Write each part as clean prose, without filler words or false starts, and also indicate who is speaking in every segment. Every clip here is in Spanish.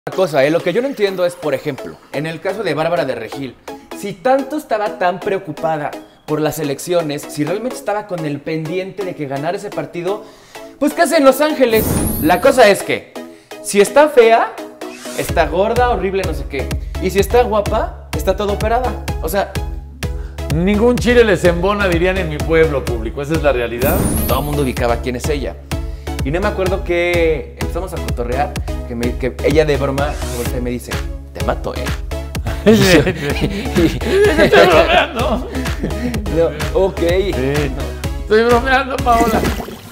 Speaker 1: Cosa, lo que yo no entiendo es, por ejemplo, en el caso de Bárbara de Regil, si tanto estaba tan preocupada por las elecciones, si realmente estaba con el pendiente de que ganara ese partido, pues ¿qué hace en Los Ángeles? La cosa es que, si está fea, está gorda, horrible, no sé qué, y si está guapa, está toda operada. O sea,
Speaker 2: ningún chile les embona, dirían en mi pueblo público. Esa es la realidad.
Speaker 1: Todo el mundo ubicaba quién es ella. Y no me acuerdo que empezamos a cotorrear, que ella de broma me dice, te mato, ¿eh?
Speaker 2: Estoy bromeando.
Speaker 1: No, ok.
Speaker 2: Sí. Estoy bromeando, Paola.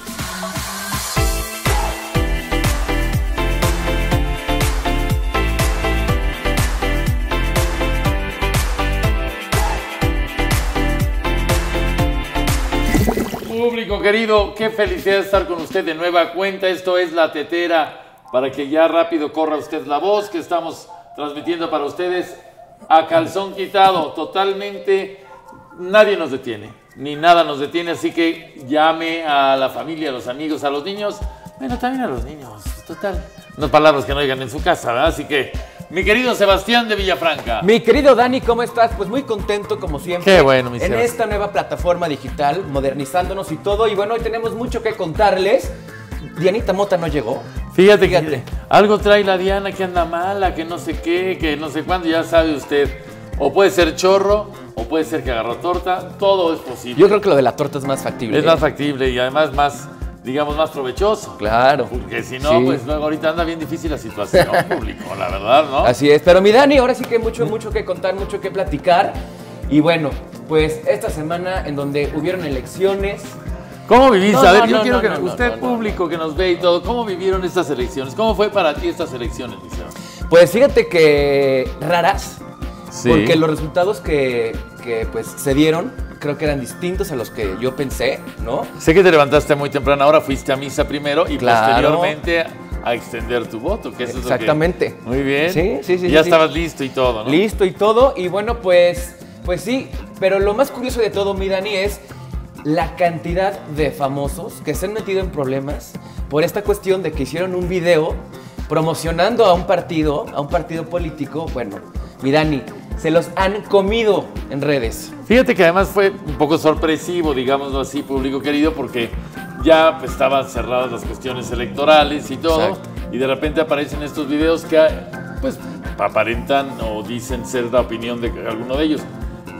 Speaker 2: Público querido, qué felicidad estar con usted de nueva cuenta. Esto es La Tetera, para que ya rápido corra usted la voz, que estamos transmitiendo para ustedes a calzón quitado, totalmente. Nadie nos detiene, ni nada nos detiene, así que llame a la familia, a los amigos, a los niños, bueno, también a los niños, total. Unas palabras que no digan en su casa, ¿verdad? Así que, mi querido Sebastián de Villafranca.
Speaker 1: Mi querido Dani, ¿cómo estás? Pues muy contento, como siempre.
Speaker 2: Qué bueno, mi
Speaker 1: en
Speaker 2: Sebas.
Speaker 1: esta nueva plataforma digital, modernizándonos y todo. Y bueno, hoy tenemos mucho que contarles. Dianita Mota no llegó.
Speaker 2: Fíjate que algo trae la Diana, que anda mala, que no sé qué, que no sé cuándo, ya sabe usted. O puede ser chorro, o puede ser que agarró torta, todo es posible.
Speaker 1: Yo creo que lo de la torta es más factible.
Speaker 2: Es más factible y además más, digamos, más provechoso.
Speaker 1: Claro.
Speaker 2: Porque si no, pues luego ahorita anda bien difícil la situación, público, la verdad, ¿no?
Speaker 1: Así es, pero mi Dani, ahora sí que hay mucho que contar, mucho que platicar. Y bueno, pues esta semana en donde hubieron elecciones.
Speaker 2: ¿Cómo viviste? A ver, yo quiero que usted, público que nos ve y todo, ¿cómo vivieron estas elecciones? ¿Cómo fue para ti estas elecciones, Liceo?
Speaker 1: Pues fíjate que raras,
Speaker 2: Sí.
Speaker 1: porque los resultados que pues se dieron creo que eran distintos a los que yo pensé, ¿no?
Speaker 2: Sé que te levantaste muy temprano, ahora fuiste a misa primero y
Speaker 1: Claro.
Speaker 2: posteriormente a extender tu voto, que eso
Speaker 1: Exactamente.
Speaker 2: es lo que... Muy bien.
Speaker 1: Sí.
Speaker 2: Y ya estabas listo y todo, ¿no?
Speaker 1: Listo y todo, y bueno, pues sí, pero lo más curioso de todo, mi Dani, es la cantidad de famosos que se han metido en problemas por esta cuestión de que hicieron un video promocionando a un partido político. Bueno, mi Dani, se los han comido en redes.
Speaker 2: Fíjate que además fue un poco sorpresivo, digámoslo así, público querido, porque ya pues, estaban cerradas las cuestiones electorales y todo,
Speaker 1: Exacto.
Speaker 2: y de repente aparecen estos videos que pues aparentan o dicen ser la opinión de alguno de ellos.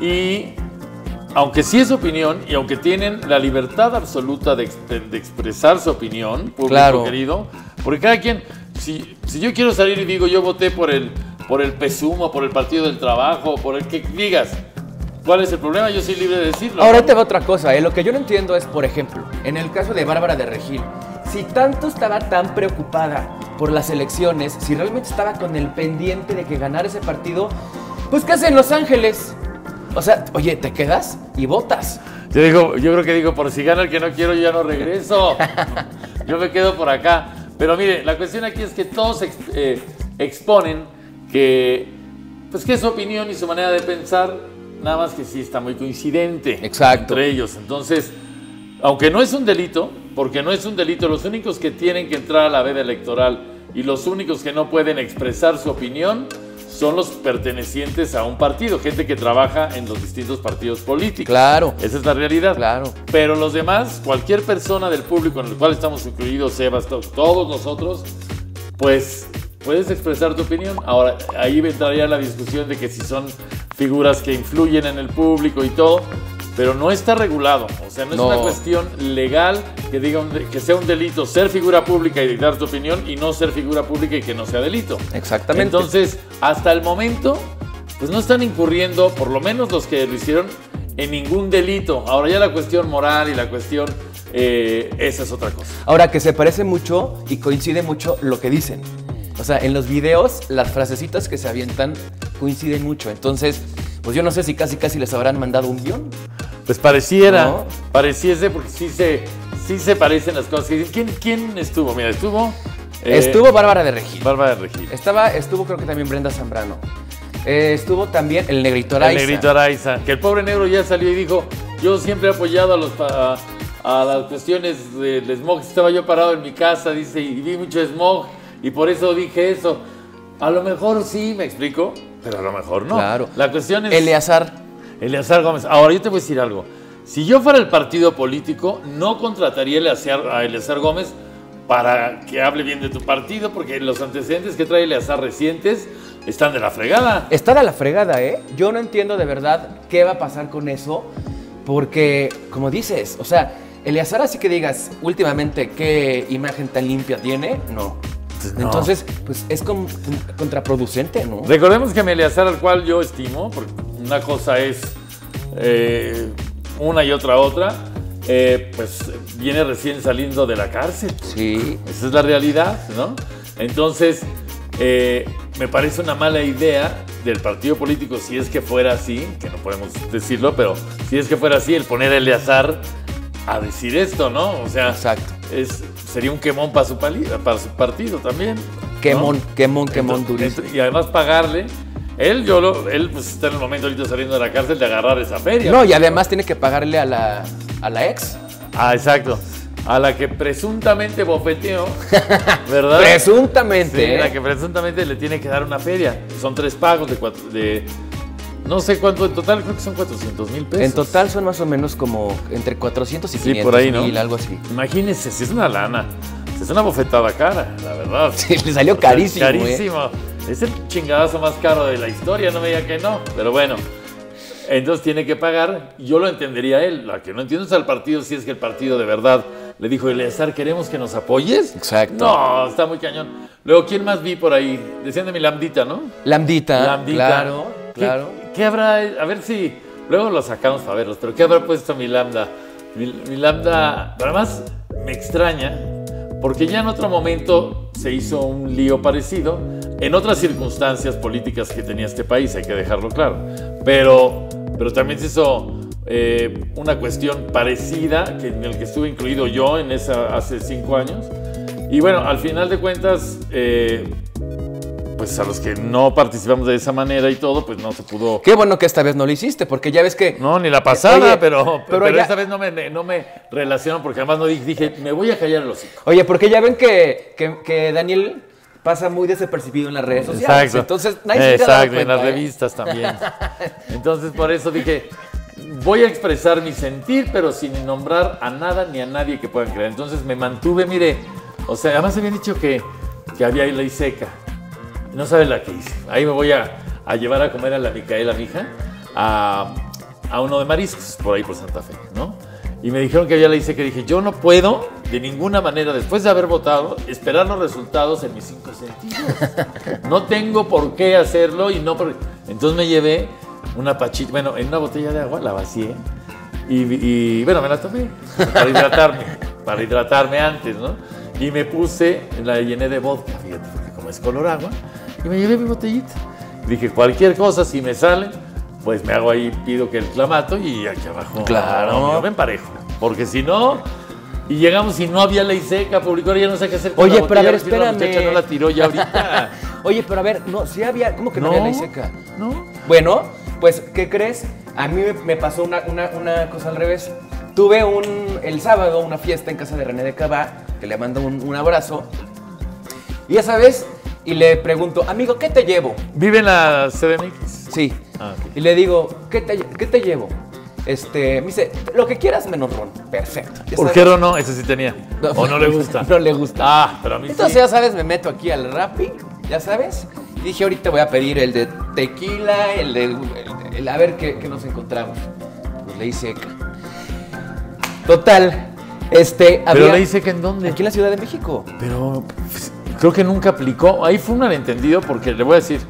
Speaker 2: Y aunque sí es opinión y aunque tienen la libertad absoluta de expresar su opinión, público
Speaker 1: Claro.
Speaker 2: querido, porque cada quien, si yo quiero salir y digo yo voté por el PSUM o por el Partido del Trabajo, por el que digas, ¿cuál es el problema? Yo soy libre de decirlo.
Speaker 1: Ahora te va otra cosa, lo que yo no entiendo es, por ejemplo, en el caso de Bárbara de Regil, si tanto estaba tan preocupada por las elecciones, si realmente estaba con el pendiente de que ganara ese partido, pues ¿qué hace en Los Ángeles? O sea, oye, te quedas y votas.
Speaker 2: Yo creo que digo, por si gana el que no quiero, yo ya no regreso. Yo me quedo por acá. Pero mire, la cuestión aquí es que todos exponen que es su opinión y su manera de pensar, nada más que sí está muy coincidente.
Speaker 1: Exacto.
Speaker 2: Entre ellos. Entonces, aunque no es un delito, porque no es un delito, los únicos que tienen que entrar a la veda electoral y los únicos que no pueden expresar su opinión son los pertenecientes a un partido, gente que trabaja en los distintos partidos políticos.
Speaker 1: Claro.
Speaker 2: Esa es la realidad.
Speaker 1: Claro.
Speaker 2: Pero los demás, cualquier persona del público en el cual estamos incluidos, Sebas, todos nosotros, pues puedes expresar tu opinión. Ahora, ahí entraría la discusión de que si son figuras que influyen en el público y todo, pero no está regulado. O sea, no es una cuestión legal que diga que sea un delito ser figura pública y dictar tu opinión y no ser figura pública y que no sea delito.
Speaker 1: Exactamente.
Speaker 2: Entonces, hasta el momento, pues no están incurriendo, por lo menos los que lo hicieron, en ningún delito. Ahora ya la cuestión moral y la cuestión, esa es otra cosa.
Speaker 1: Ahora, que se parece mucho y coincide mucho lo que dicen. O sea, en los videos, las frasecitas que se avientan coinciden mucho. Entonces, pues yo no sé si casi les habrán mandado un guión.
Speaker 2: Pues pareciera,
Speaker 1: ¿no?
Speaker 2: Pareciese, porque sí se parecen las cosas. ¿Quién estuvo? Mira, estuvo
Speaker 1: Bárbara de Regil.
Speaker 2: Bárbara de Regil.
Speaker 1: Estuvo creo que también Brenda Zambrano. Estuvo también el Negrito Araiza.
Speaker 2: El Negrito Araiza. Que el pobre negro ya salió y dijo, yo siempre he apoyado a las cuestiones del smog. Estaba yo parado en mi casa, dice, y vi mucho smog, y por eso dije eso. A lo mejor sí, me explico, pero a lo mejor no.
Speaker 1: Claro.
Speaker 2: La cuestión es...
Speaker 1: Eleazar
Speaker 2: Gómez. Ahora, yo te voy a decir algo. Si yo fuera el partido político, no contrataría a Eleazar Gómez para que hable bien de tu partido, porque los antecedentes que trae Eleazar recientes están de la fregada.
Speaker 1: está de la fregada, ¿eh? Yo no entiendo de verdad qué va a pasar con eso, porque, como dices, o sea, Eleazar, así que digas, últimamente, ¿qué imagen tan limpia tiene? No.
Speaker 2: No.
Speaker 1: Entonces, pues es contraproducente, ¿no?
Speaker 2: Recordemos que mi Eleazar, al cual yo estimo, porque una cosa es una y otra, pues viene recién saliendo de la cárcel.
Speaker 1: Sí.
Speaker 2: Esa es la realidad, ¿no? Entonces, me parece una mala idea del partido político, si es que fuera así, que no podemos decirlo, pero si es que fuera así, el poner a Eleazar a decir esto, ¿no? O sea,
Speaker 1: Exacto.
Speaker 2: sería un quemón para su partido también.
Speaker 1: Quemón,
Speaker 2: ¿no?
Speaker 1: quemón durísimo.
Speaker 2: Y además pagarle. Él pues está en el momento ahorita saliendo de la cárcel de agarrar esa feria.
Speaker 1: No, y además tiene que pagarle a la ex.
Speaker 2: Ah, exacto. A la que presuntamente bofeteó, ¿verdad?
Speaker 1: Presuntamente.
Speaker 2: Sí,
Speaker 1: ¿eh?
Speaker 2: la que presuntamente le tiene que dar una feria. Son 3 pagos de no sé cuánto, en total creo que son 400,000 pesos.
Speaker 1: En total son más o menos como entre 400 y
Speaker 2: Sí,
Speaker 1: 500
Speaker 2: por ahí, ¿no?
Speaker 1: mil, algo así.
Speaker 2: Imagínense, si es una lana, si es una bofetada cara, la verdad.
Speaker 1: Sí, le salió carísimo.
Speaker 2: Carísimo. Es el chingadazo más caro de la historia, no me diga que no. Pero bueno, entonces tiene que pagar. Yo lo entendería él. La que no entiendo es al partido, si es que el partido de verdad le dijo, Eleazar, ¿queremos que nos apoyes?
Speaker 1: Exacto.
Speaker 2: No, está muy cañón. Luego, ¿quién más vi por ahí? Decían de mi Lambdita, ¿no?
Speaker 1: Lambdita. Claro,
Speaker 2: ¿Qué,
Speaker 1: claro.
Speaker 2: ¿Qué habrá? A ver si... Luego lo sacamos para verlos, pero ¿qué habrá puesto mi Lambda? Mi Lambda, además, me extraña, porque ya en otro momento se hizo un lío parecido, en otras circunstancias políticas que tenía este país, hay que dejarlo claro. Pero también se hizo una cuestión parecida, en el que estuve incluido yo en esa hace 5 años. Y bueno, al final de cuentas, pues a los que no participamos de esa manera y todo, pues no se pudo...
Speaker 1: Qué bueno que esta vez no lo hiciste, porque ya ves que...
Speaker 2: No, ni la pasada,
Speaker 1: Oye,
Speaker 2: pero
Speaker 1: ya-
Speaker 2: esta vez no me relaciono, porque además no dije, me voy a callar el hocico.
Speaker 1: Oye, porque ya ven que Daniel pasa muy desapercibido en las redes sociales.
Speaker 2: Exacto.
Speaker 1: Entonces, nadie se ha dado
Speaker 2: Exacto, en
Speaker 1: cuenta,
Speaker 2: las
Speaker 1: ¿eh?
Speaker 2: revistas también. Entonces, por eso dije, voy a expresar mi sentir, pero sin nombrar a nada ni a nadie que puedan creer. Entonces me mantuve, mire, o sea, además habían dicho que había ley seca. No sabe la que hice. Ahí me voy a llevar a comer a la Micaela, mi hija, a uno de mariscos, por ahí por Santa Fe, ¿no? Y me dijeron que había ley seca. Dije, yo no puedo, de ninguna manera, después de haber votado, esperar los resultados en mis 5 sentidos. No tengo por qué hacerlo y no por... Entonces me llevé una pachita, bueno, en una botella de agua, la vacié y bueno, me la tomé para hidratarme antes, ¿no? Y me puse, la llené de vodka, fíjate, porque como es color agua, y me llevé mi botellita. Dije, cualquier cosa, si me sale, pues me hago ahí, pido que el clamato y aquí abajo.
Speaker 1: Claro.
Speaker 2: No, yo me emparejo, porque si no... Y llegamos y no había ley seca, publicó, ya no sé qué hacer con
Speaker 1: Oye,
Speaker 2: la
Speaker 1: pero a
Speaker 2: botella,
Speaker 1: ver,
Speaker 2: si la muchacha
Speaker 1: espérame.
Speaker 2: no la tiró ya ahorita.
Speaker 1: Oye, pero a ver, no, sí había... ¿Cómo que no, había ley seca?
Speaker 2: No.
Speaker 1: Bueno, pues, ¿qué crees? A mí me pasó una cosa al revés. Tuve el sábado una fiesta en casa de René de Cabá, que le mando un abrazo. Y ya sabes, y le pregunto, amigo, ¿qué te llevo?
Speaker 2: ¿Vive en la CDMX?
Speaker 1: Sí.
Speaker 2: Ah, ok.
Speaker 1: Y le digo, ¿qué te llevo? Me dice, lo que quieras menos ron. Perfecto. Ya
Speaker 2: ¿Por
Speaker 1: sabes.
Speaker 2: qué no? Ese sí tenía. ¿O no le gusta?
Speaker 1: No le gusta.
Speaker 2: Ah, pero a mí
Speaker 1: Entonces,
Speaker 2: sí.
Speaker 1: ya sabes, me meto aquí al Rappi, ya sabes. Y dije, ahorita voy a pedir el de tequila, el a ver qué nos encontramos. Pues ley seca. Total,
Speaker 2: ¿Pero
Speaker 1: había...
Speaker 2: le dice que en dónde?
Speaker 1: Aquí en la Ciudad de México.
Speaker 2: Pero pues, creo que nunca aplicó. Ahí fue un malentendido porque le voy a decir,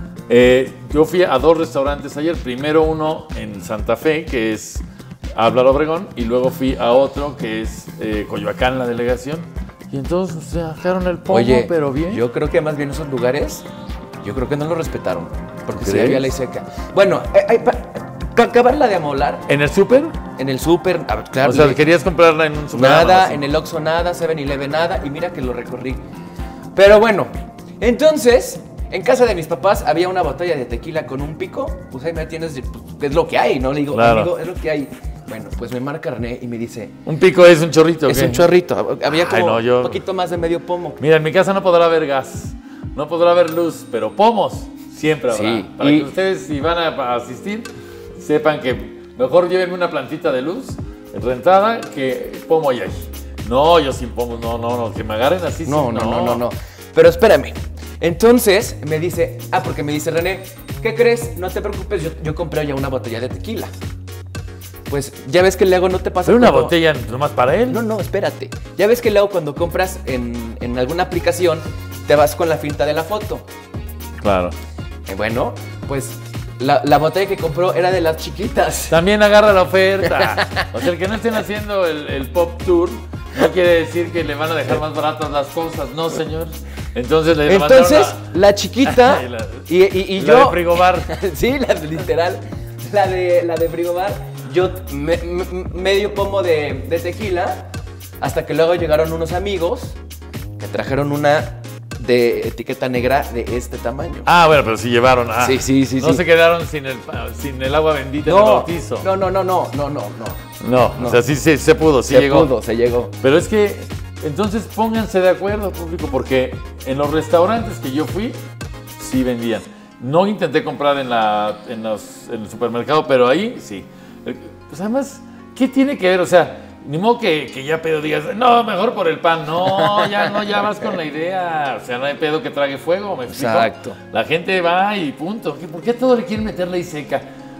Speaker 2: yo fui a 2 restaurantes ayer. Primero uno en Santa Fe, que es Álvaro Obregón, y luego fui a otro que es Coyoacán, la delegación. Y entonces se sacaron el pomo,
Speaker 1: Oye,
Speaker 2: pero bien.
Speaker 1: yo creo que más bien esos lugares, yo creo que no lo respetaron. Porque sí
Speaker 2: ¿Crees?
Speaker 1: había ley seca. Bueno, para acabarla de amolar,
Speaker 2: ¿En el súper?
Speaker 1: en el súper, claro.
Speaker 2: O sea, querías comprarla en un súper.
Speaker 1: Nada, en el Oxxo nada, 7-Eleven nada, y mira que lo recorrí. Pero bueno, entonces, en casa de mis papás había una botella de tequila con un pico, pues ahí me tienes, pues, es lo que hay, ¿no? Le digo,
Speaker 2: Claro.
Speaker 1: amigo, es lo que hay. Bueno, pues me marca René y me dice,
Speaker 2: Un pico es un chorrito.
Speaker 1: es
Speaker 2: ¿qué?
Speaker 1: un chorrito, había
Speaker 2: Ay,
Speaker 1: como
Speaker 2: no, yo-
Speaker 1: un poquito más de medio pomo.
Speaker 2: Mira, en mi casa no podrá haber gas. no podrá haber luz, pero pomos siempre habrá.
Speaker 1: Sí,
Speaker 2: Para que ustedes, si van a asistir, sepan que mejor llévenme una plantita de luz rentada que pomo y ahí. No, yo sin pomos, no, que me agarren así.
Speaker 1: No. Pero espérame. Entonces me dice, porque me dice René, ¿qué crees? No te preocupes, yo compré ya una botella de tequila. Pues ya ves que luego no te pasa.
Speaker 2: ¿Pero una botella nomás para él?
Speaker 1: No, espérate. Ya ves que luego cuando compras en alguna aplicación, te vas con la finta de la foto.
Speaker 2: Claro.
Speaker 1: Bueno, pues la botella que compró era de las chiquitas.
Speaker 2: También agarra la oferta. O sea, el que no estén haciendo el Pop Tour no quiere decir que le van a dejar más baratas las cosas. No, señor. Entonces
Speaker 1: la chiquita y yo...
Speaker 2: La de Frigobar.
Speaker 1: Sí, literal. La de Frigobar. Yo medio pomo de tequila. Hasta que luego llegaron unos amigos que trajeron una de etiqueta negra de este tamaño.
Speaker 2: Bueno, pero sí llevaron.
Speaker 1: Sí.
Speaker 2: No se quedaron sin el agua bendita del bautizo.
Speaker 1: No.
Speaker 2: O sea, sí se pudo, sí llegó.
Speaker 1: Se llegó.
Speaker 2: Pero es que, entonces pónganse de acuerdo, público, porque en los restaurantes que yo fui, sí vendían. No intenté comprar en el supermercado, pero ahí sí. Pues además, ¿qué tiene que ver? O sea, ni modo que ya pedo digas, no, mejor por el pan. No, ya vas con la idea. O sea, no hay pedo que trague fuego, ¿me explico?
Speaker 1: Exacto.
Speaker 2: La gente va y punto. ¿Por qué a todo le quieren meter ley seca?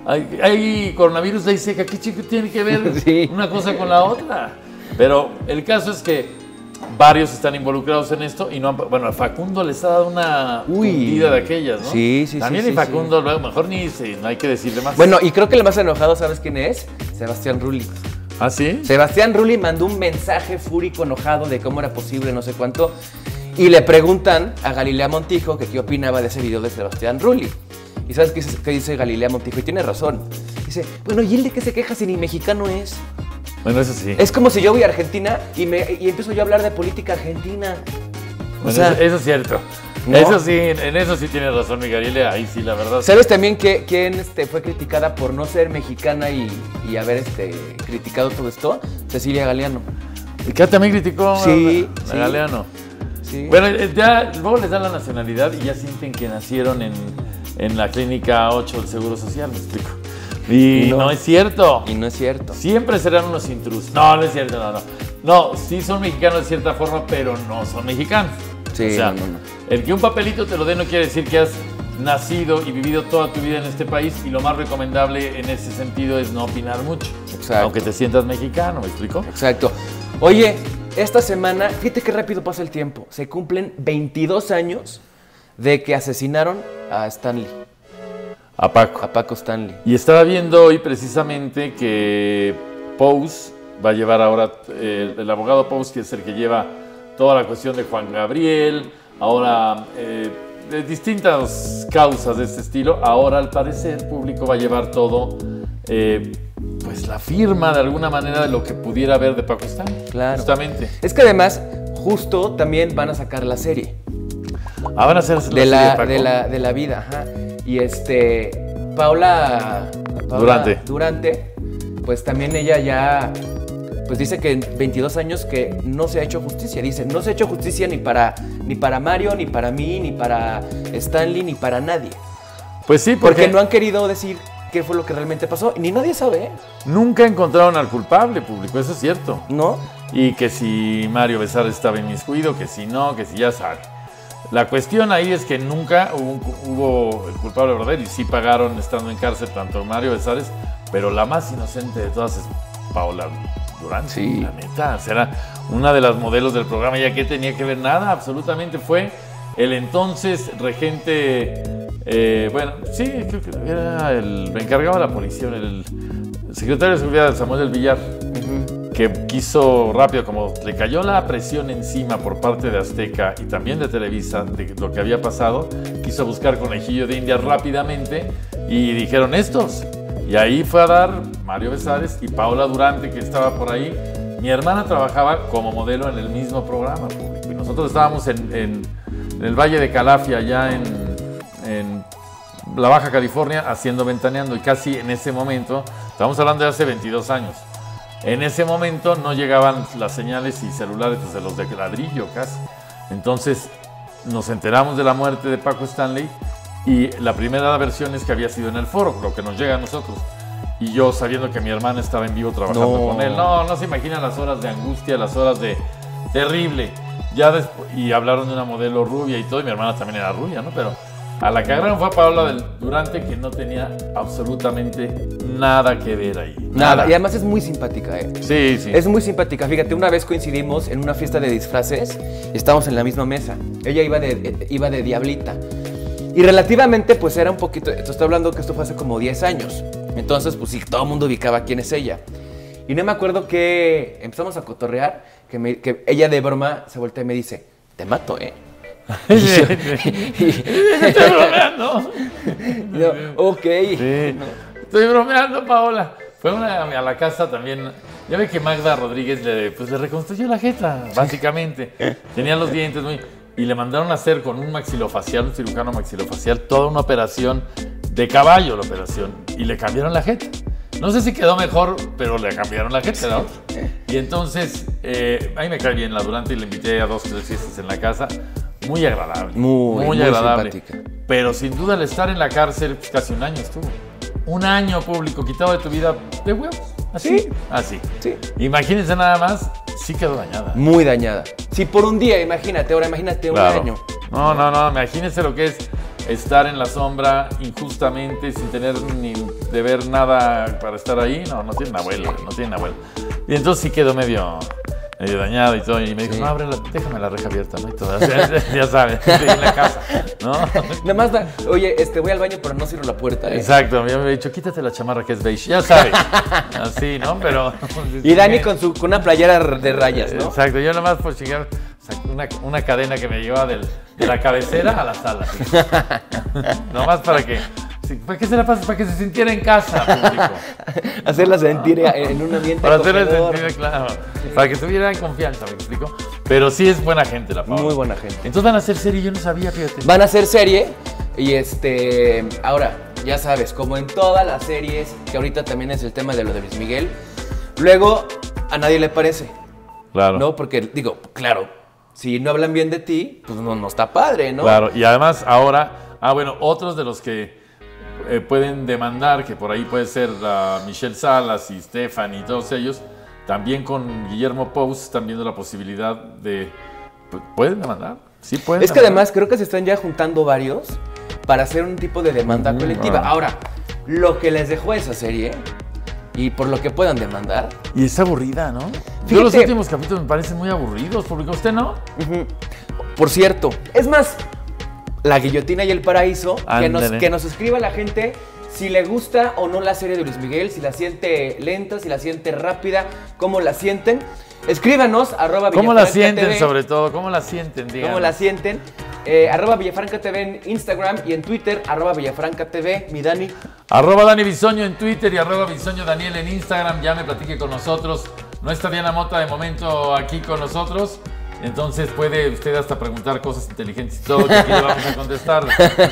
Speaker 2: Hay coronavirus, ley seca. ¿Qué chico tiene que ver una cosa con la otra? Pero el caso es que varios están involucrados en esto y no han, bueno, a Facundo les ha dado una hundida de aquellas, ¿no?
Speaker 1: Sí.
Speaker 2: También y Facundo, luego mejor no hay que decirle más.
Speaker 1: Bueno, y creo que el más enojado, ¿sabes quién es? Sebastián Rulli.
Speaker 2: ¿Ah, sí?
Speaker 1: Sebastián Rulli mandó un mensaje fúrico, enojado de cómo era posible, no sé cuánto, y le preguntan a Galilea Montijo que qué opinaba de ese video de Sebastián Rulli. ¿Y sabes qué dice Galilea Montijo? Y tiene razón. Dice, bueno, ¿y él de qué se queja si ni mexicano es?
Speaker 2: Bueno, eso sí.
Speaker 1: Es como si yo voy a Argentina y empiezo yo a hablar de política argentina.
Speaker 2: Bueno, o sea, eso es cierto. ¿No? Eso sí, en eso sí tiene razón, mi Galilea. Ahí sí, la verdad.
Speaker 1: ¿Sabes también quién fue criticada por no ser mexicana y haber criticado todo esto? Cecilia Galeano.
Speaker 2: ¿Y que también criticó
Speaker 1: a
Speaker 2: Galeano?
Speaker 1: Sí.
Speaker 2: Bueno, ya luego les dan la nacionalidad y ya sienten que nacieron en la clínica 8 del Seguro Social, ¿me explico? Y no es cierto.
Speaker 1: Y no es cierto.
Speaker 2: Siempre serán unos intrusos. No es cierto, no. No, sí son mexicanos de cierta forma, pero no son mexicanos.
Speaker 1: Sí,
Speaker 2: o sea,
Speaker 1: no.
Speaker 2: El que un papelito te lo dé no quiere decir que has nacido y vivido toda tu vida en este país, y lo más recomendable en ese sentido es no opinar mucho.
Speaker 1: Exacto.
Speaker 2: Aunque te sientas mexicano, ¿me explico?
Speaker 1: Exacto. Oye, esta semana, fíjate qué rápido pasa el tiempo. Se cumplen 22 años de que asesinaron a Stanley.
Speaker 2: A
Speaker 1: Paco Stanley.
Speaker 2: Y estaba viendo hoy precisamente que Pous va a llevar ahora, el abogado Pous, que es el que lleva toda la cuestión de Juan Gabriel, ahora de distintas causas de este estilo, ahora al parecer público va a llevar todo, pues la firma de alguna manera de lo que pudiera haber de Paco Stanley.
Speaker 1: Claro.
Speaker 2: Justamente.
Speaker 1: Es que además, justo también van a sacar la serie.
Speaker 2: Van a hacer la serie
Speaker 1: de la vida, ajá. Y Paula Durante, pues también ella ya, pues dice que en 22 años que no se ha hecho justicia. Dice, no se ha hecho justicia ni para Mario, ni para mí, ni para Stanley, ni para nadie.
Speaker 2: Pues sí,
Speaker 1: porque no han querido decir qué fue lo que realmente pasó. Ni nadie sabe, ¿eh?
Speaker 2: Nunca encontraron al culpable, público, eso es cierto.
Speaker 1: ¿No?
Speaker 2: Y que si Mario Besares estaba inmiscuido, que si no, que si ya sabe. La cuestión ahí es que nunca hubo el culpable verdadero, y sí pagaron estando en cárcel tanto Mario Besares, pero la más inocente de todas es Paula Durante.
Speaker 1: Sí.
Speaker 2: La neta, será una de las modelos del programa, ya que tenía que ver nada, absolutamente fue el entonces regente, bueno, sí, creo que era el encargado de la policía, el secretario de seguridad, Samuel del Villar. Que quiso rápido, como le cayó la presión encima por parte de Azteca y también de Televisa de lo que había pasado, quiso buscar conejillo de India rápidamente y dijeron estos. Y ahí fue a dar Mario Besares y Paula Durante, que estaba por ahí. Mi hermana trabajaba como modelo en el mismo programa público y nosotros estábamos en el Valle de Calafia, allá en la Baja California, haciendo Ventaneando, y casi en ese momento, estamos hablando de hace 22 años, en ese momento no llegaban las señales y celulares desde los de ladrillo casi. Entonces, nos enteramos de la muerte de Paco Stanley y la primera versión es que había sido en el foro, lo que nos llega a nosotros. Y yo sabiendo que mi hermana estaba en vivo trabajando con él. No se imaginan las horas de angustia, las horas de terrible. Ya y hablaron de una modelo rubia y todo, y mi hermana también era rubia, ¿no? Pero a la que agarraron fue a Paola Durante, que no tenía absolutamente nada que ver ahí.
Speaker 1: Nada. Y además es muy simpática, ¿eh?
Speaker 2: Sí, sí.
Speaker 1: Es muy simpática. Fíjate, una vez coincidimos en una fiesta de disfraces y estábamos en la misma mesa. Ella iba de diablita. Y relativamente, pues era un poquito... Estoy hablando que esto fue hace como 10 años. Entonces, pues sí, todo el mundo ubicaba quién es ella. Y no me acuerdo que empezamos a cotorrear, que ella de broma se voltea y me dice, te mato, ¿eh?
Speaker 2: Estoy bromeando.
Speaker 1: Yo, ok.
Speaker 2: Sí.
Speaker 1: No.
Speaker 2: Estoy bromeando, Paola. Fue a la casa también. Ya ve que Magda Rodríguez le reconstruyó la jeta, básicamente. Tenía los dientes muy... Y le mandaron a hacer con un maxilofacial, un cirujano maxilofacial, toda una operación de caballo, la operación. Y le cambiaron la jeta. No sé si quedó mejor, pero le cambiaron la jeta, ¿no? Y entonces, a mí me cae bien la Durante y le invité a 2 o 3 fiestas en la casa. Muy agradable. Muy agradable. Simpática. Pero sin duda al estar en la cárcel, pues casi un año estuvo. Un año, público, quitado de tu vida de huevos. Así.
Speaker 1: ¿Sí?
Speaker 2: Así.
Speaker 1: Sí.
Speaker 2: Imagínense nada más, sí quedó dañada.
Speaker 1: Muy dañada. Si por un día, imagínate, ahora imagínate
Speaker 2: claro.
Speaker 1: Un año.
Speaker 2: No, imagínense lo que es estar en la sombra injustamente, sin tener ni deber nada para estar ahí. No tiene abuela, no tiene abuela. Y entonces sí quedó medio dañado y todo. Y me dijo, no, déjame la reja abierta, ¿no? Y todo. Ya sabes, en la casa, ¿no?
Speaker 1: Nada más oye, voy al baño, pero no cierro la puerta, ¿eh?
Speaker 2: Exacto, yo me había dicho, quítate la chamarra que es beige, ya sabes. Así, ¿no? Pero...
Speaker 1: Y Dani con una playera de rayas, ¿no?
Speaker 2: Exacto, yo nada más por chingar una cadena que me llevaba de la cabecera a la sala. Nomás para que... ¿Para qué se la pasa? Para que se sintiera en casa, público.
Speaker 1: Hacerla sentir en un ambiente
Speaker 2: para hacerla sentir, claro. Para que estuviera en confianza, ¿me explico? Pero sí es buena gente la Paola.
Speaker 1: Muy buena gente.
Speaker 2: Entonces van a hacer serie, yo no sabía, fíjate.
Speaker 1: Van a hacer serie y ahora, ya sabes, como en todas las series, que ahorita también es el tema de lo de Luis Miguel, luego a nadie le parece.
Speaker 2: Claro.
Speaker 1: ¿No? Porque, digo, claro, si no hablan bien de ti, pues no está padre, ¿no?
Speaker 2: Claro, y además ahora, otros de los que pueden demandar, que por ahí puede ser Michelle Salas y Stephanie y todos ellos, también con Guillermo Pous están viendo la posibilidad de... ¿Pueden demandar? Sí pueden.
Speaker 1: Es que además creo que se están ya juntando varios para hacer un tipo de demanda colectiva. Ahora, lo que les dejó esa serie y por lo que puedan demandar...
Speaker 2: Y es aburrida, ¿no?
Speaker 1: Fíjate,
Speaker 2: yo los últimos capítulos me parecen muy aburridos, ¿público? ¿Usted no?
Speaker 1: Por cierto, es más... La Guillotina y el Paraíso, que nos escriba la gente si le gusta o no la serie de Luis Miguel, si la siente lenta, si la siente rápida, cómo la sienten. Escríbanos,
Speaker 2: ¿Cómo la sienten TV, sobre todo? ¿Cómo la sienten? Díganos.
Speaker 1: ¿Cómo la sienten? Villafranca TV en Instagram y en Twitter, @Villafranca TV, mi Dani.
Speaker 2: @Dani Bisoño en Twitter y @Bisoño Daniel en Instagram. Ya me platique con nosotros. No está Diana Mota de momento aquí con nosotros. Entonces puede usted hasta preguntar cosas inteligentes y todo, que aquí le vamos a contestar.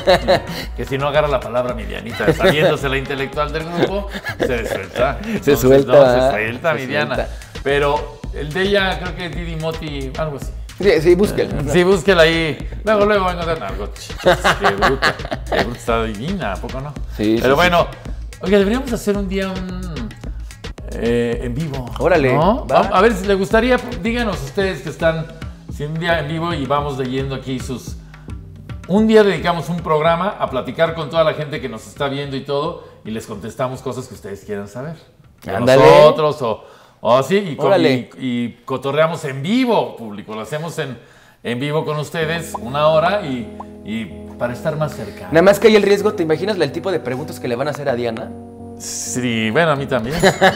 Speaker 2: Que si no agarra la palabra mi Dianita, sabiéndose la intelectual del grupo, se suelta.
Speaker 1: Se suelta,
Speaker 2: mi Diana. Pero el de ella creo que es Didi Moti, algo así.
Speaker 1: Sí, búsquela.
Speaker 2: Sí, búsquela ahí. Luego va a encontrar algo. Qué bruta. Qué bruta, está divina, ¿a poco no?
Speaker 1: Sí.
Speaker 2: Pero bueno, oiga, deberíamos hacer un día en vivo.
Speaker 1: Órale.
Speaker 2: ¿No? A ver si le gustaría, díganos ustedes que están un día en vivo y vamos leyendo aquí un día dedicamos un programa a platicar con toda la gente que nos está viendo y todo, y les contestamos cosas que ustedes quieran saber.
Speaker 1: Ándale.
Speaker 2: Nosotros o así, y cotorreamos en vivo, público. Lo hacemos en vivo con ustedes 1 hora y para estar más cerca.
Speaker 1: Nada más que hay el riesgo, ¿te imaginas el tipo de preguntas que le van a hacer a Diana?
Speaker 2: Sí, bueno, a mí también.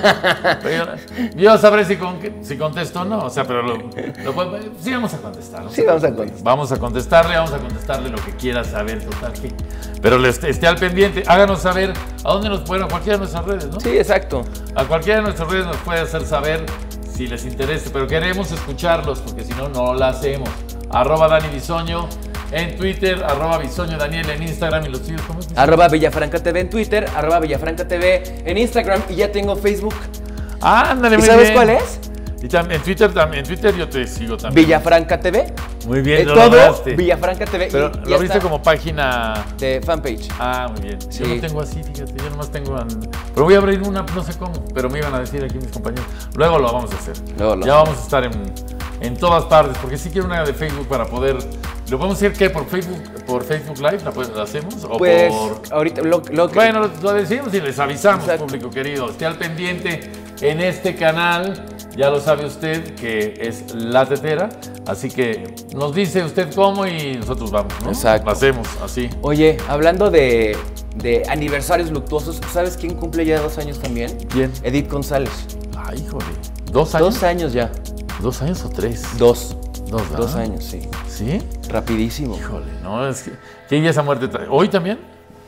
Speaker 2: Yo sabré si contesto o no, o sea, pero sí vamos a contestar.
Speaker 1: Sí, vamos a contestar.
Speaker 2: Vamos a contestarle lo que quiera saber, total. Pero esté al pendiente, háganos saber a dónde nos pueden, a cualquiera de nuestras redes, ¿no?
Speaker 1: Sí, exacto.
Speaker 2: A cualquiera de nuestras redes nos puede hacer saber si les interesa, pero queremos escucharlos, porque si no, no la hacemos. @Dani Bisoño en Twitter, @Bisoño Daniel en Instagram y los tuyos, ¿cómo es?
Speaker 1: @Villafranca TV en Twitter, @Villafranca TV en Instagram y ya tengo Facebook.
Speaker 2: Ándale,
Speaker 1: ¿Y
Speaker 2: muy
Speaker 1: sabes
Speaker 2: bien.
Speaker 1: cuál es?
Speaker 2: Y en Twitter yo te sigo también.
Speaker 1: Villafranca TV.
Speaker 2: Muy bien, lo
Speaker 1: todo
Speaker 2: lograste.
Speaker 1: Villafranca TV.
Speaker 2: Pero
Speaker 1: y
Speaker 2: lo viste como página
Speaker 1: de fanpage.
Speaker 2: Ah, muy bien.
Speaker 1: Sí.
Speaker 2: Yo no tengo así, fíjate, yo nomás tengo... Pero voy a abrir una, no sé cómo, pero me iban a decir aquí mis compañeros. Luego lo vamos a hacer. Ya vamos a estar en todas partes, porque sí quiero una de Facebook para poder... ¿Lo podemos hacer qué? ¿Por Facebook Live la hacemos? ¿O
Speaker 1: pues
Speaker 2: por...?
Speaker 1: ahorita
Speaker 2: Bueno, lo decimos y les avisamos,
Speaker 1: exacto,
Speaker 2: público querido. Esté al pendiente en este canal. Ya lo sabe usted que es La Tetera. Así que nos dice usted cómo y nosotros vamos, ¿no?
Speaker 1: Exacto.
Speaker 2: Lo hacemos así.
Speaker 1: Oye, hablando de aniversarios luctuosos, ¿sabes quién cumple ya 2 años también?
Speaker 2: ¿Quién?
Speaker 1: Edith González.
Speaker 2: Ay, híjole. ¿2 años?
Speaker 1: 2 años ya.
Speaker 2: ¿2 años o 3?
Speaker 1: 2.
Speaker 2: 2,
Speaker 1: 2 años, sí.
Speaker 2: ¿Sí?
Speaker 1: Rapidísimo.
Speaker 2: Híjole, no, es que... ¿Quién ya esa muerte trae? ¿Hoy también?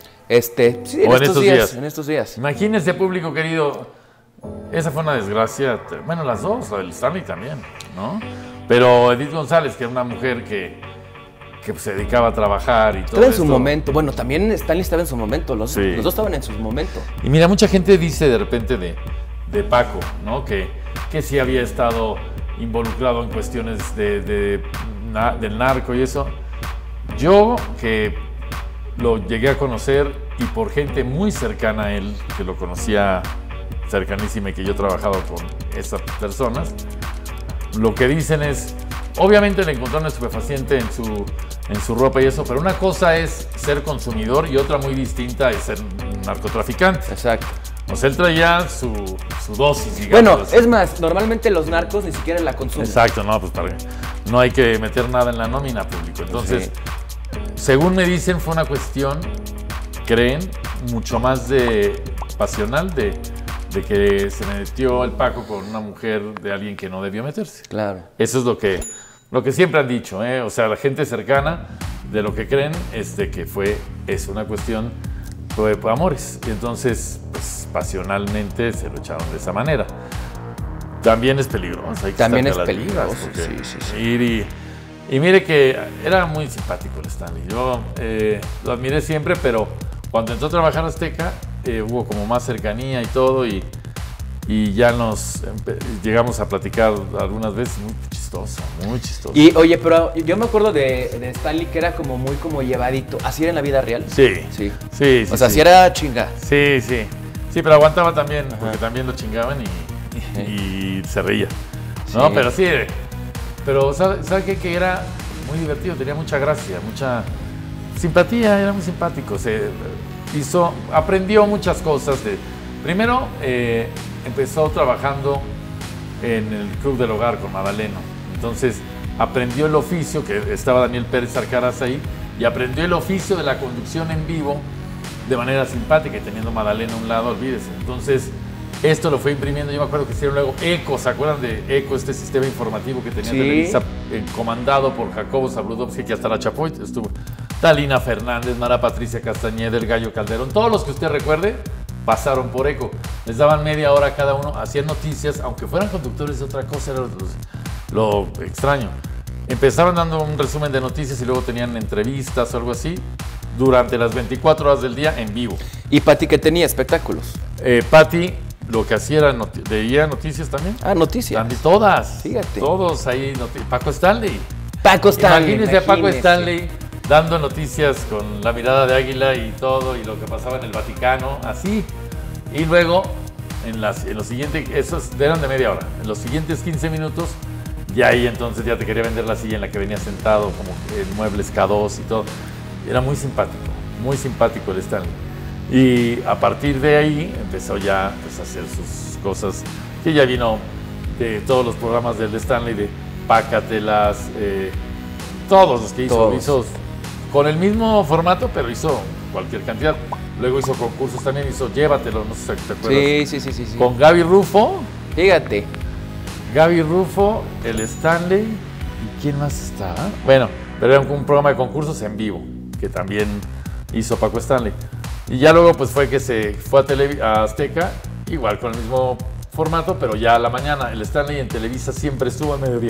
Speaker 1: Sí, en estos días. En estos días.
Speaker 2: Imagínense, público querido, esa fue una desgracia. Bueno, las dos, la del Stanley también, ¿no? Pero Edith González, que era una mujer que se dedicaba a trabajar y todo
Speaker 1: Estaba en su
Speaker 2: esto.
Speaker 1: momento. Bueno, también Stanley estaba en su momento. Los dos estaban en su momento.
Speaker 2: Y mira, mucha gente dice de repente de Paco, ¿no? Que sí había estado involucrado en cuestiones del narco y eso. Yo, que lo llegué a conocer y por gente muy cercana a él, que lo conocía cercanísima y que yo he trabajado con esas personas, lo que dicen es, obviamente le encontraron estupefaciente en su ropa y eso, pero una cosa es ser consumidor y otra muy distinta es ser narcotraficante.
Speaker 1: Exacto.
Speaker 2: O sea, él traía su dosis, digamos.
Speaker 1: Bueno,
Speaker 2: así.
Speaker 1: es más, normalmente los narcos ni siquiera la consumen.
Speaker 2: Exacto, no, pues no hay que meter nada en la nómina, público. Entonces, según me dicen, fue una cuestión, creen, mucho más pasional de que se metió el Paco con una mujer de alguien que no debió meterse.
Speaker 1: Claro.
Speaker 2: Eso es lo que siempre han dicho, ¿eh? O sea, la gente cercana de lo que creen es de que es una cuestión de amores. Y entonces, pues, pasionalmente se lo echaron de esa manera. También es peligroso. Hay que
Speaker 1: También es
Speaker 2: estar
Speaker 1: peligroso, sí.
Speaker 2: Ir y mire que era muy simpático el Stanley. Yo lo admiré siempre, pero cuando entró a trabajar a Azteca, hubo como más cercanía y todo, y ya llegamos a platicar algunas veces. Muy chistoso, muy chistoso.
Speaker 1: Y oye, pero yo me acuerdo de Stanley que era como muy llevadito. ¿Así era en la vida real?
Speaker 2: Sí.
Speaker 1: O sea, así era chinga.
Speaker 2: Sí, pero aguantaba también, porque también lo chingaban y se reía. ¿No? Pero sí, pero ¿sabe qué? Que era muy divertido, tenía mucha gracia, mucha simpatía, era muy simpático. Aprendió muchas cosas. Primero, empezó trabajando en el Club del Hogar con Madaleno. Entonces, aprendió el oficio, que estaba Daniel Pérez Arcaraz ahí, y aprendió el oficio de la conducción en vivo de manera simpática, y teniendo Madaleno a un lado, olvídese. Entonces, esto lo fue imprimiendo. Yo me acuerdo que hicieron luego ECO, ¿se acuerdan de ECO, este sistema informativo que tenía Televisa, comandado por Jacobo Zabludovsky, que hasta la Chapoy estuvo? Talina Fernández, Mara Patricia Castañeda, el Gallo Calderón, todos los que usted recuerde pasaron por ECO. Les daban media hora cada uno, hacían noticias, aunque fueran conductores de otra cosa, era lo extraño. Empezaban dando un resumen de noticias y luego tenían entrevistas o algo así durante las 24 horas del día en vivo.
Speaker 1: ¿Y Pati qué tenía? Espectáculos.
Speaker 2: Pati lo que hacía era leía noticias también.
Speaker 1: Ah, noticias.
Speaker 2: Todas.
Speaker 1: Fíjate.
Speaker 2: Todos ahí. Paco Stanley.
Speaker 1: Imagínese
Speaker 2: a Paco Stanley dando noticias con la mirada de águila y todo, y lo que pasaba en el Vaticano, así. Y luego, en los siguientes, esos eran de media hora. En los siguientes 15 minutos, ya ahí entonces ya te quería vender la silla en la que venía sentado, como el muebles K2 y todo. Era muy simpático el Stanley. Y a partir de ahí empezó ya pues, a hacer sus cosas, que ya vino de todos los programas del Stanley, de Pácatelas, todos los que hizo con el mismo formato, pero hizo cualquier cantidad. Luego hizo concursos también, hizo Llévatelo, no sé si te acuerdas.
Speaker 1: Sí.
Speaker 2: Con Gaby Rufo.
Speaker 1: Fíjate.
Speaker 2: Gaby Rufo, el Stanley, ¿y quién más estaba? Bueno, pero era un programa de concursos en vivo, que también hizo Paco Stanley. Y ya luego pues fue que se fue a Azteca, igual con el mismo formato, pero ya a la mañana. El Stanley en Televisa siempre estuvo al mediodía.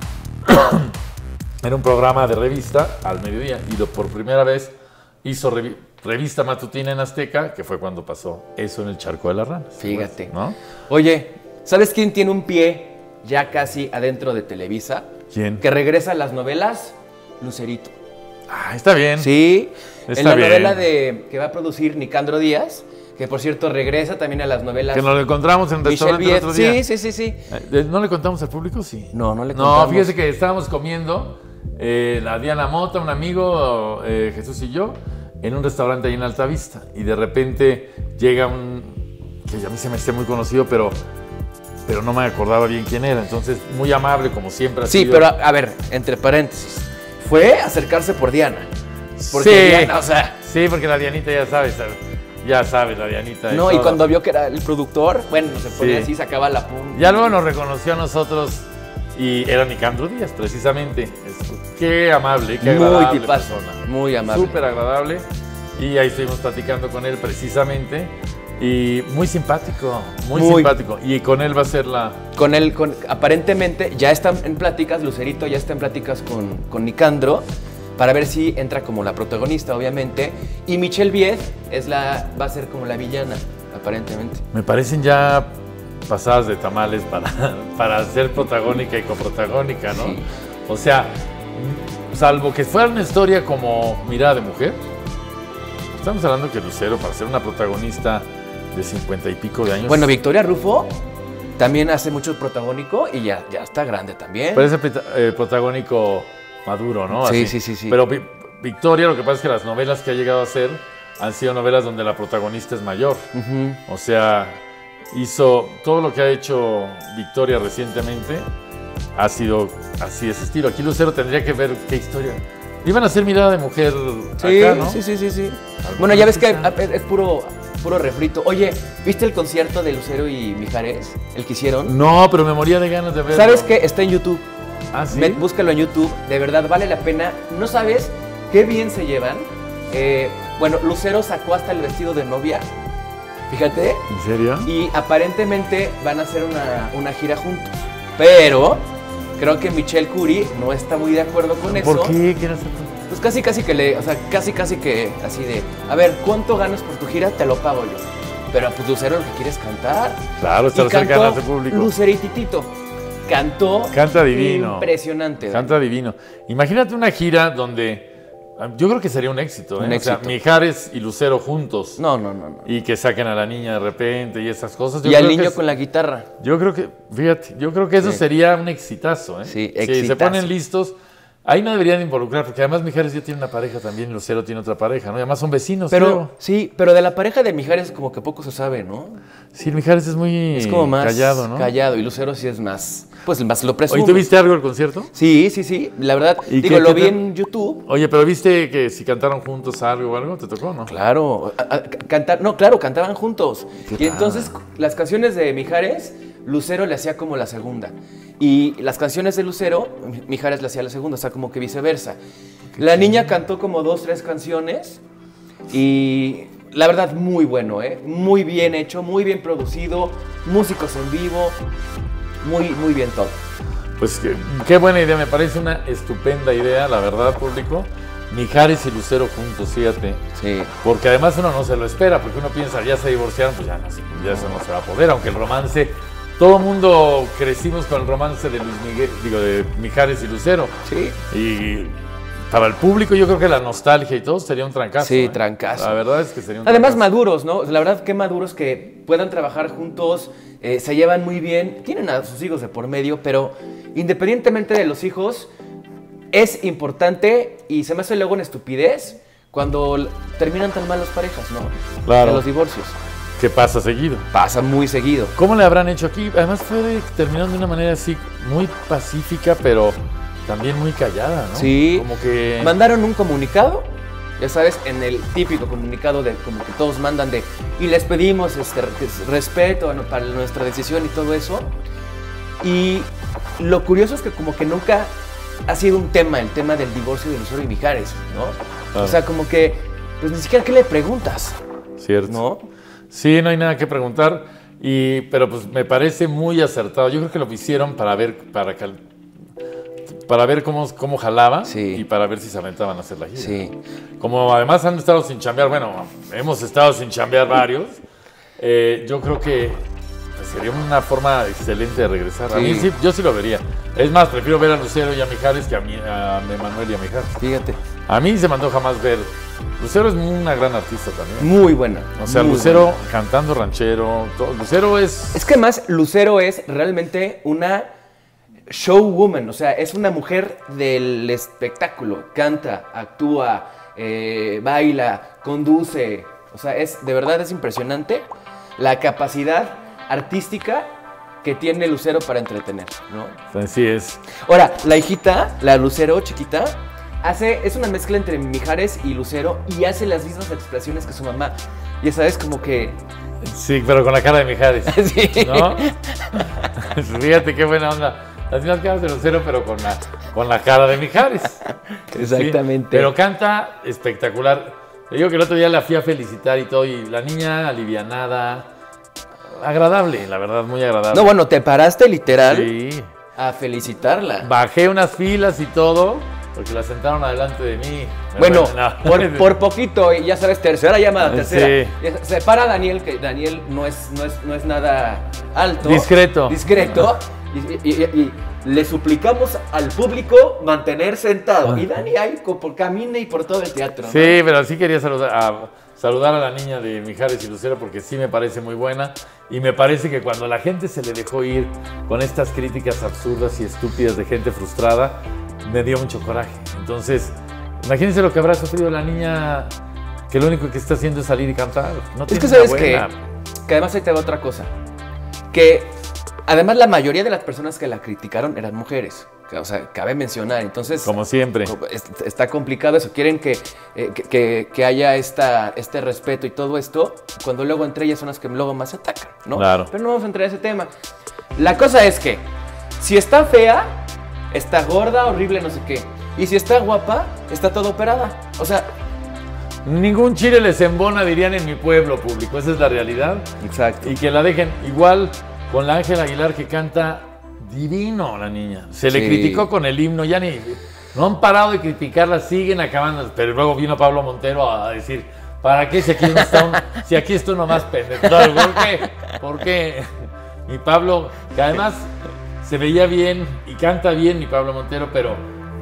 Speaker 2: Era un programa de revista al mediodía, y por primera vez hizo revista matutina en Azteca, que fue cuando pasó eso en el Charco de las Ranas.
Speaker 1: Fíjate.
Speaker 2: ¿No?
Speaker 1: Oye, ¿sabes quién tiene un pie ya casi adentro de Televisa.
Speaker 2: ¿Quién?
Speaker 1: Que regresa a las novelas, Lucerito.
Speaker 2: Ah, está bien.
Speaker 1: Sí,
Speaker 2: Está
Speaker 1: en la
Speaker 2: bien.
Speaker 1: novela que va a producir Nicandro Díaz, que por cierto regresa también a las novelas.
Speaker 2: Que nos lo encontramos en un
Speaker 1: Michelle
Speaker 2: restaurante el
Speaker 1: Viet.
Speaker 2: otro día.
Speaker 1: Sí.
Speaker 2: ¿No le contamos al público? Sí.
Speaker 1: No le contamos.
Speaker 2: No, fíjese que estábamos comiendo, la Diana Mota, un amigo, Jesús y yo, en un restaurante ahí en Altavista. Y de repente llega que a mí se me esté muy conocido, pero no me acordaba bien quién era. Entonces, muy amable, como siempre ha
Speaker 1: Sí,
Speaker 2: sido.
Speaker 1: pero a ver, entre paréntesis, fue acercarse por Diana. Porque
Speaker 2: Sí.
Speaker 1: Diana, o sea...
Speaker 2: Sí, porque la Dianita ya sabe, la Dianita.
Speaker 1: No, y
Speaker 2: todo.
Speaker 1: cuando vio que era el productor, bueno, se ponía
Speaker 2: Sí.
Speaker 1: así, sacaba la punta.
Speaker 2: Ya luego nos reconoció a nosotros y era Nicandro Díaz, precisamente. Qué amable, qué agradable
Speaker 1: Muy tipazo,
Speaker 2: persona.
Speaker 1: muy amable.
Speaker 2: Súper agradable. Y ahí estuvimos platicando con él precisamente. Y muy simpático, muy simpático. Y con él va a ser
Speaker 1: Con él, aparentemente, ya están en pláticas, Lucerito ya está en pláticas con Nicandro, para ver si entra como la protagonista, obviamente. Y Michelle Viet va a ser como la villana, aparentemente.
Speaker 2: Me parecen ya pasadas de tamales para ser protagónica y coprotagónica, ¿no?
Speaker 1: Sí.
Speaker 2: O sea, salvo que fuera una historia como Mirada de Mujer, estamos hablando que Lucero, para ser una protagonista de 50 y pico de años...
Speaker 1: Bueno, Victoria Rufo también hace mucho protagónico y ya está grande también.
Speaker 2: Parece protagónico maduro, ¿no?
Speaker 1: Sí,
Speaker 2: Así.
Speaker 1: sí.
Speaker 2: Pero Victoria, lo que pasa es que las novelas que ha llegado a hacer han sido novelas donde la protagonista es mayor. O sea, hizo todo lo que ha hecho Victoria recientemente, ha sido así de ese estilo. Aquí Lucero tendría que ver qué historia. Iban a hacer Mirada de Mujer acá, ¿no?
Speaker 1: Sí. Bueno, ya ves que es puro refrito. Oye, ¿viste el concierto de Lucero y Mijares? ¿El que hicieron?
Speaker 2: No, pero me moría de ganas de verlo.
Speaker 1: ¿Sabes qué? Está en YouTube.
Speaker 2: Ah, ¿sí?
Speaker 1: Búscalo en YouTube. De verdad, vale la pena. No sabes qué bien se llevan. Bueno, Lucero sacó hasta el vestido de novia. Fíjate.
Speaker 2: ¿En serio?
Speaker 1: Y aparentemente van a hacer una gira juntos. Pero creo que Michelle Curie no está muy de acuerdo con eso.
Speaker 2: ¿Por qué quieres hacer?
Speaker 1: Pues casi que así de, a ver, ¿cuánto ganas por tu gira? Te lo pago yo. Pero pues Lucero lo que quiere es cantar.
Speaker 2: Claro, estar cercana a su público.
Speaker 1: Lucerititito.
Speaker 2: Canta divino.
Speaker 1: Impresionante.
Speaker 2: Canta divino. Imagínate una gira donde yo creo que sería un éxito, ¿eh?
Speaker 1: Un éxito.
Speaker 2: O sea, Mijares y Lucero juntos.
Speaker 1: No.
Speaker 2: Y que saquen a la niña de repente y esas cosas. Yo
Speaker 1: Y al
Speaker 2: creo
Speaker 1: niño
Speaker 2: que
Speaker 1: con la guitarra.
Speaker 2: Yo creo que, fíjate, eso
Speaker 1: Sí.
Speaker 2: sería un exitazo, ¿eh?
Speaker 1: Sí,
Speaker 2: Si se
Speaker 1: exitazo.
Speaker 2: ponen listos, ahí no deberían involucrar, porque además Mijares ya tiene una pareja también y Lucero tiene otra pareja, ¿no? Y además son vecinos,
Speaker 1: Pero,
Speaker 2: creo.
Speaker 1: sí, pero de la pareja de Mijares como que poco se sabe, ¿no?
Speaker 2: Sí, Mijares es muy
Speaker 1: Es como más
Speaker 2: callado, ¿no?
Speaker 1: callado, y Lucero sí es más, pues más lo presume.
Speaker 2: Oye, ¿tú viste algo del concierto?
Speaker 1: Sí, la verdad,
Speaker 2: ¿Y
Speaker 1: digo,
Speaker 2: qué
Speaker 1: lo
Speaker 2: te-
Speaker 1: vi en YouTube.
Speaker 2: Oye, pero ¿viste que si cantaron juntos algo o algo? ¿Te tocó, no?
Speaker 1: Claro, cantaban juntos. Y entonces las canciones de Mijares, Lucero le hacía como la segunda. Y las canciones de Lucero, Mijares le hacía la segunda, o sea, como que viceversa. La niña cantó como 2, 3 canciones y la verdad muy bueno, muy bien hecho, muy bien producido, músicos en vivo, muy bien todo.
Speaker 2: Pues qué buena idea, me parece una estupenda idea, la verdad, público. Mijares y Lucero juntos, fíjate.
Speaker 1: Sí.
Speaker 2: Porque además uno no se lo espera, porque uno piensa, ya se divorciaron, pues ya eso no se va a poder, aunque el romance, todo el mundo crecimos con el romance de de Mijares y Lucero.
Speaker 1: Sí.
Speaker 2: Y para el público yo creo que la nostalgia y todo sería un trancazo.
Speaker 1: Sí,
Speaker 2: ¿eh?
Speaker 1: trancazo.
Speaker 2: La verdad es que sería un
Speaker 1: Además
Speaker 2: trancazo.
Speaker 1: maduros, ¿no? La verdad que maduros que puedan trabajar juntos, se llevan muy bien, tienen a sus hijos de por medio, pero independientemente de los hijos, es importante y se me hace luego una estupidez cuando terminan tan mal las parejas, ¿no?
Speaker 2: Claro.
Speaker 1: De los divorcios.
Speaker 2: ¿Qué pasa seguido?
Speaker 1: Pasa muy seguido.
Speaker 2: ¿Cómo le habrán hecho aquí? Además terminaron de una manera así muy pacífica, pero también muy callada, ¿no?
Speaker 1: Sí.
Speaker 2: Como que...
Speaker 1: Mandaron un comunicado, ya sabes, en el típico comunicado de como que todos mandan de y les pedimos respeto para nuestra decisión y todo eso. Y lo curioso es que como que nunca ha sido un tema, el tema del divorcio de Lucero y Mijares, ¿no?
Speaker 2: Claro.
Speaker 1: O sea, como que pues ni siquiera qué le preguntas,
Speaker 2: Cierto.
Speaker 1: ¿no?
Speaker 2: Sí, no hay nada que preguntar, pero pues me parece muy acertado. Yo creo que lo hicieron para ver cómo jalaba
Speaker 1: Sí.
Speaker 2: y para ver si se aventaban a hacer la gira.
Speaker 1: Sí.
Speaker 2: Como además han estado sin chambear, bueno, hemos estado sin chambear varios, yo creo que sería una forma excelente de regresar. A
Speaker 1: Sí.
Speaker 2: mí sí, yo sí lo vería. Es más, prefiero ver a Lucero y a Mijares que a Manuel y a Mijares.
Speaker 1: Fíjate.
Speaker 2: A mí se me antoja más ver. Lucero es una gran artista también.
Speaker 1: Muy buena.
Speaker 2: O sea,
Speaker 1: muy
Speaker 2: Lucero
Speaker 1: buena.
Speaker 2: cantando ranchero. Lucero es.
Speaker 1: Es que además Lucero es realmente una showwoman, o sea, es una mujer del espectáculo. Canta, actúa, baila, conduce. O sea, de verdad es impresionante la capacidad artística que tiene Lucero para entretener, ¿no?
Speaker 2: Así es.
Speaker 1: Ahora, la hijita, la Lucero chiquita, es una mezcla entre Mijares y Lucero y hace las mismas expresiones que su mamá. Ya sabes, como que...
Speaker 2: Sí, pero con la cara de Mijares.
Speaker 1: Sí.
Speaker 2: ¿No? Fíjate qué buena onda. Las mismas caras de Lucero, pero con la cara de Mijares.
Speaker 1: Exactamente.
Speaker 2: Sí, pero canta espectacular. Te digo que el otro día la fui a felicitar y todo, y la niña alivianada, agradable, la verdad, muy agradable.
Speaker 1: No, bueno, te paraste literal
Speaker 2: Sí.
Speaker 1: a felicitarla.
Speaker 2: Bajé unas filas y todo, porque la sentaron adelante de mí.
Speaker 1: Bueno,
Speaker 2: No.
Speaker 1: por poquito, y ya sabes, tercera llamada, tercera.
Speaker 2: Sí.
Speaker 1: Se para Daniel, que Daniel no es nada alto.
Speaker 2: Discreto.
Speaker 1: Discreto. Y le suplicamos al público mantener sentado. Y Dani ahí camina y por todo el teatro, ¿no?
Speaker 2: Sí, pero sí quería saludar a la niña de Mijares y Lucero porque sí me parece muy buena y me parece que cuando la gente se le dejó ir con estas críticas absurdas y estúpidas de gente frustrada, me dio mucho coraje. Entonces, imagínense lo que habrá sufrido la niña que lo único que está haciendo es salir y cantar. No
Speaker 1: Es
Speaker 2: tiene
Speaker 1: que
Speaker 2: una
Speaker 1: sabes
Speaker 2: buena.
Speaker 1: que además ahí te va otra cosa. Que además la mayoría de las personas que la criticaron eran mujeres. O sea, cabe mencionar. Entonces,
Speaker 2: Como siempre.
Speaker 1: está complicado eso. Quieren que haya este respeto y todo esto, cuando luego entre ellas son las que luego más se atacan, ¿no?
Speaker 2: Claro.
Speaker 1: Pero no vamos a entrar en ese tema. La cosa es que, si está fea, está gorda, horrible, no sé qué. Y si está guapa, está toda operada. O sea...
Speaker 2: Ningún chile les embona, dirían en mi pueblo público. Esa es la realidad.
Speaker 1: Exacto.
Speaker 2: Y que la dejen igual con la Ángela Aguilar, que canta divino la niña. Se le
Speaker 1: Sí.
Speaker 2: criticó con el himno, no han parado de criticarla, siguen acabando. Pero luego vino Pablo Montero a decir, ¿para qué si aquí está uno más pendejo? ¿Por qué? ¿Por qué? Mi Pablo, que además se veía bien y canta bien mi Pablo Montero, pero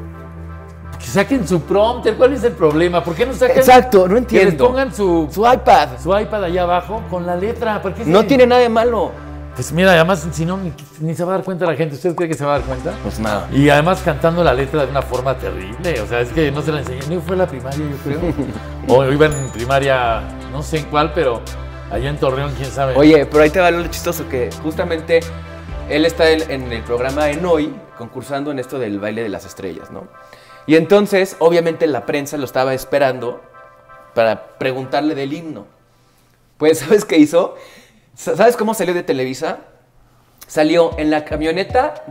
Speaker 2: que saquen su prompter. ¿Cuál es el problema? ¿Por qué no sacan?
Speaker 1: Exacto, no
Speaker 2: Que les
Speaker 1: entiendo.
Speaker 2: pongan su iPad allá abajo con la letra. ¿Por qué
Speaker 1: No tiene nada de malo.
Speaker 2: Pues mira, además, si no, ni se va a dar cuenta la gente. ¿Usted cree que se va a dar cuenta?
Speaker 1: Pues nada.
Speaker 2: Y además cantando la letra de una forma terrible. O sea, es que no se la enseñé. Ni fue la primaria, yo creo. O iba en primaria, no sé en cuál, pero allá en Torreón, quién sabe.
Speaker 1: Oye, pero ahí te va lo chistoso, que justamente él está en el programa en Hoy, concursando en esto del baile de las estrellas, ¿no? Y entonces, obviamente, la prensa lo estaba esperando para preguntarle del himno. Pues, ¿sabes qué hizo? ¿Sabes cómo salió de Televisa? Salió en la camioneta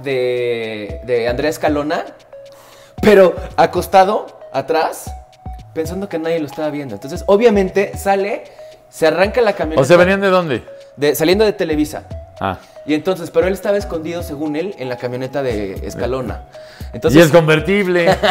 Speaker 1: de Andrea Escalona, pero acostado atrás, pensando que nadie lo estaba viendo. Entonces, obviamente, se arranca la camioneta.
Speaker 2: ¿O sea, venían de dónde?
Speaker 1: Saliendo de Televisa.
Speaker 2: Ah.
Speaker 1: Y entonces, pero él estaba escondido, según él, en la camioneta de Escalona.
Speaker 2: Y
Speaker 1: Entonces,
Speaker 2: es convertible. Es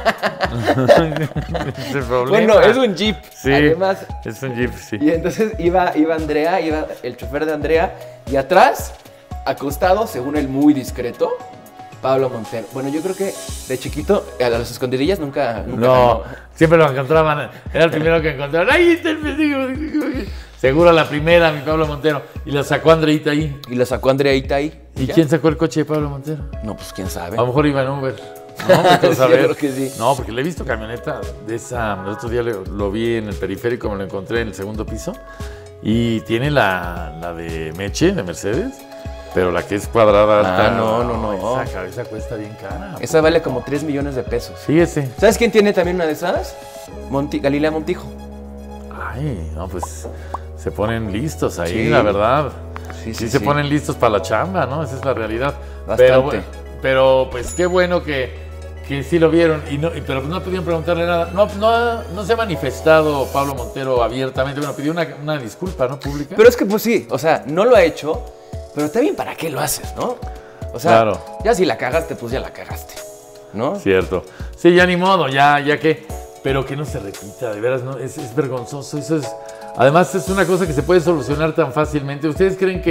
Speaker 2: el problema.
Speaker 1: bueno, es un Jeep,
Speaker 2: Sí,
Speaker 1: además.
Speaker 2: es un Jeep, sí.
Speaker 1: Y entonces iba Andrea, iba el chofer de Andrea, y atrás, acostado, según él, muy discreto, Pablo Montero. Bueno, yo creo que de chiquito, a las escondidillas nunca
Speaker 2: No, siempre lo encontraban. Era el primero que encontraban. ¡Ahí está el pendejo! Seguro la primera, mi Pablo Montero. Y la sacó Andreita ahí.
Speaker 1: Y lo sacó Andreita ahí.
Speaker 2: ¿Y
Speaker 1: ya.
Speaker 2: quién sacó el coche de Pablo Montero?
Speaker 1: No, pues quién sabe.
Speaker 2: A lo mejor iba en Uber. No, vete a
Speaker 1: Sí,
Speaker 2: saber.
Speaker 1: yo creo que sí.
Speaker 2: No, porque le he visto camioneta de esa. El otro día lo vi en el periférico, me lo encontré en el segundo piso. Y tiene la de Meche, de Mercedes. Pero la que es cuadrada alta.
Speaker 1: no.
Speaker 2: Esa cabeza cuesta bien cara.
Speaker 1: Esa vale como 3 millones de pesos.
Speaker 2: Fíjese.
Speaker 1: ¿Sabes quién tiene también una de esas? Galilea Montijo.
Speaker 2: Ay, no, pues se ponen listos ahí,
Speaker 1: Sí.
Speaker 2: la verdad.
Speaker 1: Sí,
Speaker 2: Sí, se ponen listos para la chamba, ¿no? Esa es la realidad.
Speaker 1: Bastante.
Speaker 2: Pero pues qué bueno que sí lo vieron, pero no pudieron preguntarle nada. No se ha manifestado Pablo Montero abiertamente. Bueno, pidió una disculpa, ¿no? Pública.
Speaker 1: Pero es que pues sí, o sea, no lo ha hecho, pero también para qué lo haces, ¿no? O sea,
Speaker 2: Claro.
Speaker 1: ya si la cagaste, pues ya la cagaste, ¿no?
Speaker 2: Cierto. Sí, ya ni modo, ya que. Pero que no se repita, de veras, no, es vergonzoso. Eso es. Además, es una cosa que se puede solucionar tan fácilmente. ¿Ustedes creen que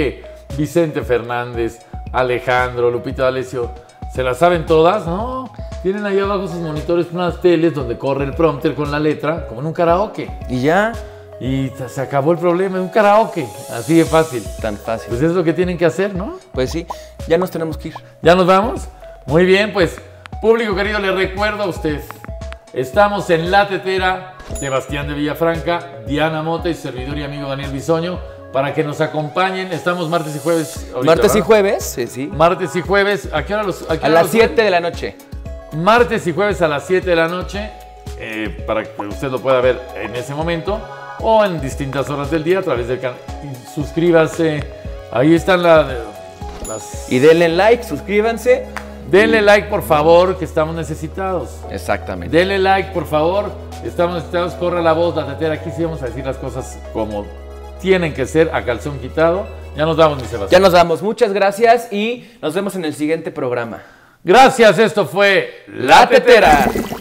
Speaker 2: Vicente Fernández, Alejandro, Lupita D'Alessio, ¿se las saben todas? No, tienen ahí abajo sus monitores, unas teles donde corre el prompter con la letra, como en un karaoke.
Speaker 1: Y ya.
Speaker 2: Y se acabó el problema, en un karaoke, así de fácil.
Speaker 1: Tan fácil.
Speaker 2: Pues es lo que tienen que hacer, ¿no?
Speaker 1: Pues sí, ya nos tenemos que ir.
Speaker 2: ¿Ya nos vamos? Muy bien, pues, público querido, le recuerdo a usted, estamos en La Tetera, Sebastián de Villafranca, Diana Mota y servidor y amigo Daniel Bisoño, para que nos acompañen. Estamos martes y jueves ahorita,
Speaker 1: Martes y
Speaker 2: ¿verdad?
Speaker 1: jueves, sí, sí.
Speaker 2: Martes y jueves, ¿a qué hora los?
Speaker 1: A las 7 de la noche.
Speaker 2: Martes y jueves a las 7 de la noche, para que usted lo pueda ver en ese momento o en distintas horas del día a través del canal. Suscríbase, ahí están las...
Speaker 1: Y denle like, suscríbanse.
Speaker 2: Denle like, por favor, que estamos necesitados.
Speaker 1: Exactamente.
Speaker 2: Denle like, por favor, estamos necesitados. Corre la voz, La Tetera. Aquí sí vamos a decir las cosas como tienen que ser, a calzón quitado. Ya nos vamos, mi Sebastián.
Speaker 1: Ya nos vamos. Muchas gracias y nos vemos en el siguiente programa.
Speaker 2: Gracias, esto fue
Speaker 1: La Tetera.